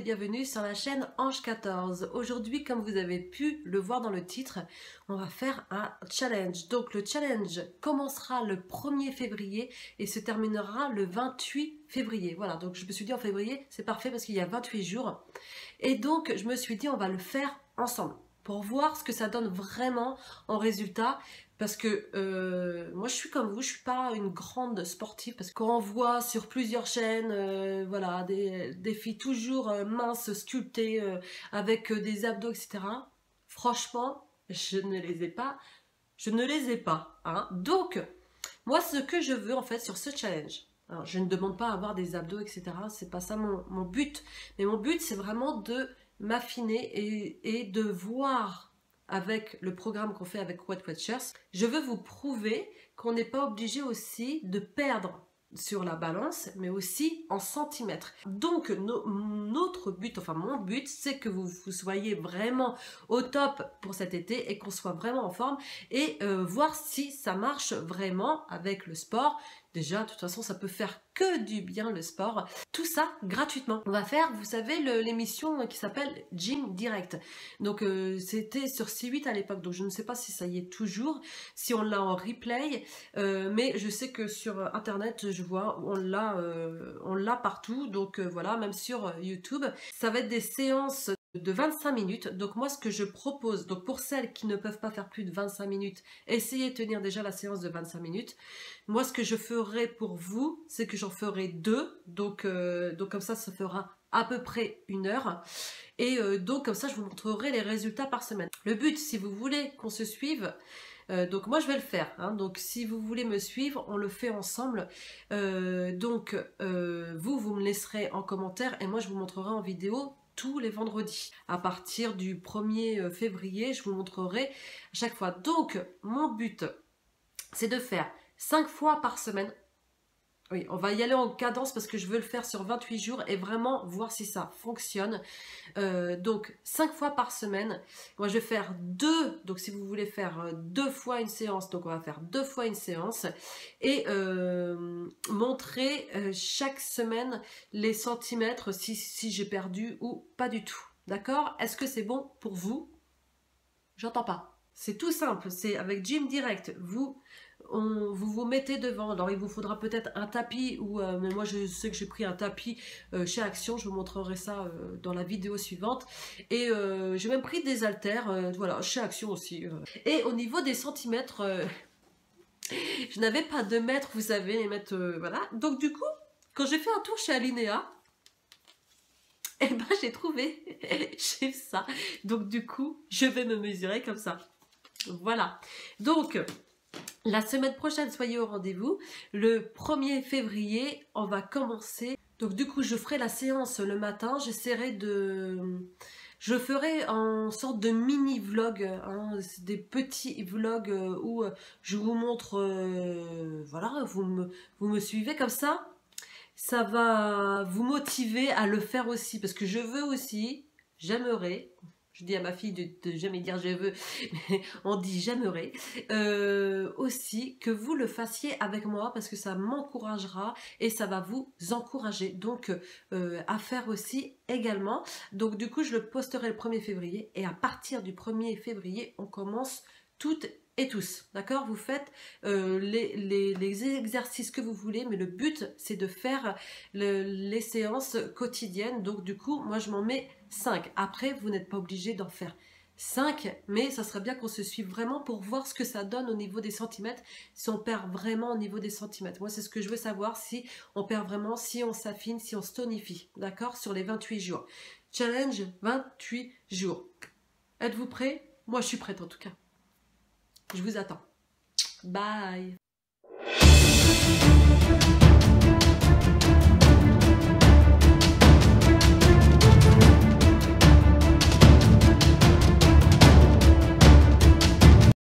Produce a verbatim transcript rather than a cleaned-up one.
bienvenue sur la chaîne Ange quatorze. Aujourd'hui, comme vous avez pu le voir dans le titre, on va faire un challenge. Donc le challenge commencera le premier février et se terminera le vingt-huit février. Voilà, donc je me suis dit en février, c'est parfait parce qu'il y a vingt-huit jours. Et donc je me suis dit on va le faire ensemble pour voir ce que ça donne vraiment en résultat. Parce que euh, moi je suis comme vous, je suis pas une grande sportive, parce qu'on voit sur plusieurs chaînes euh, voilà, des, des filles toujours euh, minces, sculptées, euh, avec euh, des abdos, et cetera. Franchement, je ne les ai pas, je ne les ai pas. Hein. Donc, moi ce que je veux en fait sur ce challenge, alors, je ne demande pas à avoir des abdos, et cetera. C'est pas ça mon, mon but, mais mon but c'est vraiment de m'affiner et, et de voir avec le programme qu'on fait avec Weight Watchers, je veux vous prouver qu'on n'est pas obligé aussi de perdre sur la balance, mais aussi en centimètres. Donc no, notre but, enfin mon but, c'est que vous, vous soyez vraiment au top pour cet été et qu'on soit vraiment en forme et euh, voir si ça marche vraiment avec le sport. Déjà, de toute façon, ça peut faire que du bien le sport. Tout ça gratuitement. On va faire, vous savez, l'émission qui s'appelle Gym Direct. Donc, euh, c'était sur C huit à l'époque. Donc, je ne sais pas si ça y est toujours, si on l'a en replay. Euh, mais je sais que sur Internet, je vois, on l'a euh, on l'a partout. Donc, euh, voilà, même sur YouTube. Ça va être des séances de vingt-cinq minutes. Donc moi ce que je propose, donc pour celles qui ne peuvent pas faire plus de vingt-cinq minutes, essayez de tenir déjà la séance de vingt-cinq minutes. Moi ce que je ferai pour vous, c'est que j'en ferai deux, donc, euh, donc comme ça ça fera à peu près une heure. Et euh, donc comme ça je vous montrerai les résultats par semaine. Le but, si vous voulez qu'on se suive, Euh, donc moi je vais le faire, hein. Donc si vous voulez me suivre, on le fait ensemble. Euh, donc euh, vous, vous me laisserez en commentaire et moi je vous montrerai en vidéo tous les vendredis. À partir du premier février, je vous montrerai à chaque fois. Donc mon but, c'est de faire cinq fois par semaine. Oui, on va y aller en cadence parce que je veux le faire sur vingt-huit jours et vraiment voir si ça fonctionne. Euh, donc, cinq fois par semaine. Moi, je vais faire deux. Donc, si vous voulez faire deux fois une séance, donc on va faire deux fois une séance. Et euh, montrer euh, chaque semaine les centimètres si, si j'ai perdu ou pas du tout. D'accord? Est-ce que c'est bon pour vous? J'entends pas. C'est tout simple. C'est avec Gym Direct. Vous... On, vous vous mettez devant, alors il vous faudra peut-être un tapis, ou euh, mais moi je sais que j'ai pris un tapis euh, chez Action, je vous montrerai ça euh, dans la vidéo suivante, et euh, j'ai même pris des haltères, euh, voilà, chez Action aussi. Euh. Et au niveau des centimètres, euh, je n'avais pas de mètres, vous savez, les mètres, euh, voilà, donc du coup, quand j'ai fait un tour chez Alinea, et eh ben j'ai trouvé, j'ai ça, donc du coup, je vais me mesurer comme ça, voilà, donc... La semaine prochaine, soyez au rendez-vous. Le premier février, on va commencer. Donc du coup, je ferai la séance le matin. J'essaierai de... Je ferai en sorte de mini-vlog, hein, des petits vlogs où je vous montre... Euh, voilà, vous me, vous me suivez comme ça. Ça va vous motiver à le faire aussi. Parce que je veux aussi, j'aimerais... Je dis à ma fille de, de jamais dire je veux, mais on dit j'aimerais. Euh, aussi que vous le fassiez avec moi parce que ça m'encouragera et ça va vous encourager. Donc euh, à faire aussi également. Donc du coup je le posterai le premier février et à partir du premier février on commence toutes et tous, d'accord? Vous faites euh, les, les, les exercices que vous voulez, mais le but c'est de faire le, les séances quotidiennes. Donc du coup moi je m'en mets cinq. Après vous n'êtes pas obligé d'en faire cinq, mais ça serait bien qu'on se suive vraiment pour voir ce que ça donne au niveau des centimètres, si on perd vraiment au niveau des centimètres. Moi c'est ce que je veux savoir, si on perd vraiment, si on s'affine, si on se tonifie, d'accord? Sur les vingt-huit jours. Challenge vingt-huit jours. Êtes-vous prêts? Moi je suis prête en tout cas. Je vous attends. Bye.